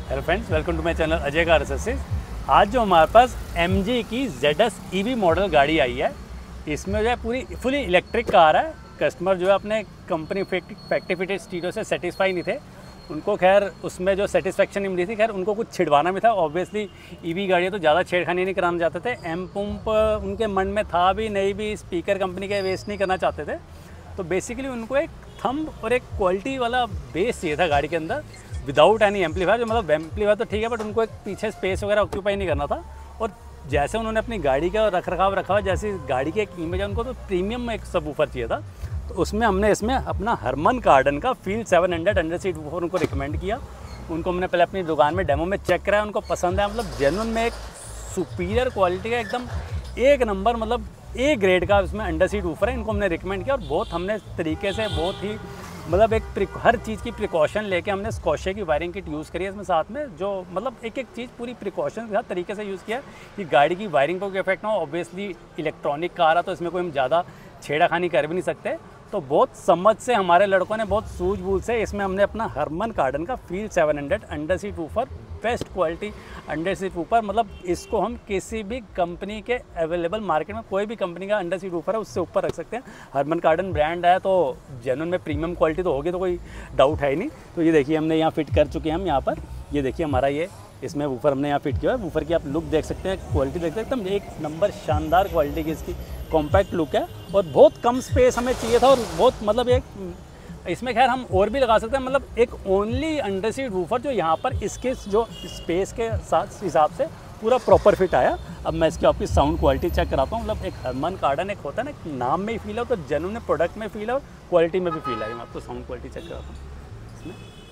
Hello friends, welcome to my channel Ajay car accessories. आज जो हमारे पास MG की ZS EV मॉडल गाड़ी आई है, इसमें जो है पूरी फुली इलेक्ट्रिक कार है। कस्टमर जो है अपने कंपनी फैक्ट्री फिटेड स्टीरियो से सेटिस्फाई नहीं थे, उनको खैर उसमें जो सेटिस्फेक्शन नहीं मिली थी। खैर उनको कुछ छिड़वाना भी था। ऑब्वियसली EV गाड़ियाँ तो ज़्यादा छेड़खानी नहीं कराना चाहते थे। एम पंप उनके मन में था भी नहीं, भी स्पीकर कंपनी के वेस्ट नहीं करना चाहते थे। तो बेसिकली उनको एक थंब और एक क्वालिटी वाला बेस चाहिए था गाड़ी के अंदर, विदाउट एनी एम्पलीफायर। जो मतलब एम्पलीफायर तो ठीक है, बट उनको एक पीछे स्पेस वगैरह ऑक्यूपाई नहीं करना था। और जैसे उन्होंने अपनी गाड़ी का रख रखाव रखा हुआ, जैसी गाड़ी की एक इमेज है, उनको तो प्रीमियम में एक सबवूफर चाहिए था। तो उसमें हमने इसमें अपना हरमन कार्डन का फील्ड 700 अंडर सीट वूफर उनको रिकमेंड किया। उनको हमने पहले अपनी दुकान में डेमो में चेक कराया, उनको पसंद है। मतलब जेन्युइन में एक सुपीरियर क्वालिटी का एकदम एक नंबर, मतलब ए ग्रेड का उसमें अंडर सीट वूफर है। इनको हमने रिकमेंड किया और बहुत हमने तरीके से बहुत ही मतलब एक हर चीज़ की प्रिकॉशन लेके हमने स्कॉशे की वायरिंग किट यूज़ करी है इसमें साथ में। जो मतलब एक एक चीज़ पूरी प्रिकॉशन के साथ तरीके से यूज़ किया कि गाड़ी की वायरिंग पर कोई इफेक्ट ना हो। ऑब्वियसली इलेक्ट्रॉनिक कार है तो इसमें कोई हम ज़्यादा छेड़ाखानी कर भी नहीं सकते। तो बहुत समझ से हमारे लड़कों ने, बहुत सूझबूझ से इसमें हमने अपना हरमन कार्डन का field 700 under seat woofer, best quality under seat woofer, मतलब इसको हम किसी भी कंपनी के अवेलेबल मार्केट में कोई भी कंपनी का अंडर सीट वूफर है उससे ऊपर रख सकते हैं। हरमन कार्डन ब्रांड है तो जेन्युइन में प्रीमियम क्वालिटी तो होगी, तो कोई डाउट है ही नहीं। तो ये देखिए हमने यहाँ फिट कर चुके हैं हम यहाँ पर। ये देखिए हमारा ये इसमें वूफर हमने यहाँ फिट किया है। वूफर की आप लुक देख सकते हैं, क्वालिटी देख सकते हैं, एकदम एक नंबर शानदार क्वालिटी की इसकी कॉम्पैक्ट लुक है। और बहुत कम स्पेस हमें चाहिए था और बहुत मतलब एक इसमें खैर हम और भी लगा सकते हैं। मतलब एक ओनली अंडर सीट वूफर जो यहाँ पर इसके जो स्पेस के साथ हिसाब से पूरा प्रॉपर फिट आया। अब मैं इसकी आपकी साउंड क्वालिटी चेक कराता हूँ। मतलब एक हरमन कार्डन एक होता है ना, नाम में ही फील है तो जेन्युइन प्रोडक्ट में फील है और क्वालिटी में भी फील है। मैं आपको साउंड क्वालिटी चेक कराता हूँ इसमें।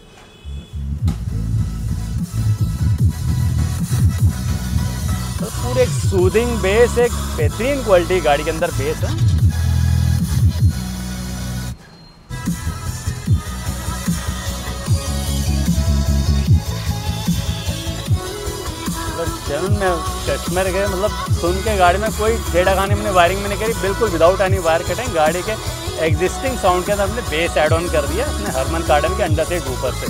तो पूरे एक सूदिंग बेस, एक बेहतरीन क्वालिटी गाड़ी के अंदर बेस है। जेन्युइन में कस्टमर के मतलब सुन के गाड़ी में कोई छेड़खानी मैंने वायरिंग में नहीं करी, बिल्कुल विदाउट एनी वायर कटिंग। गाड़ी के एग्जिस्टिंग साउंड के अंदर हमने बेस ऐड ऑन कर दिया अपने हरमन कार्डन के अंडर सीट वूफर से।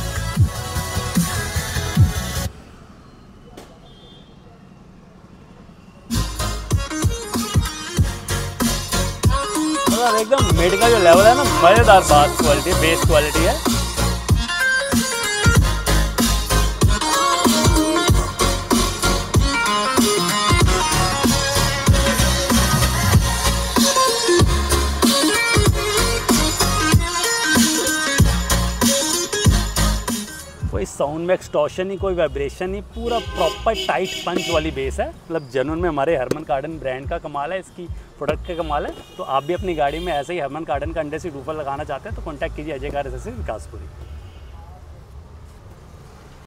मतलब एकदम मिड का जो लेवल है ना, मज़ेदार बास क्वालिटी, बेस क्वालिटी है। कोई साउंड में एक्सटॉर्शन नहीं, कोई वाइब्रेशन नहीं, पूरा प्रॉपर टाइट पंच वाली बेस है। मतलब जेन्युइन में हमारे हरमन कार्डन ब्रांड का कमाल है, इसकी प्रोडक्ट का कमाल है। तो आप भी अपनी गाड़ी में ऐसे ही हरमन कार्डन का अंडर सीट वूफर लगाना चाहते हैं तो कॉन्टैक्ट कीजिए अजय कार एक्सेसरीज विकासपुरी।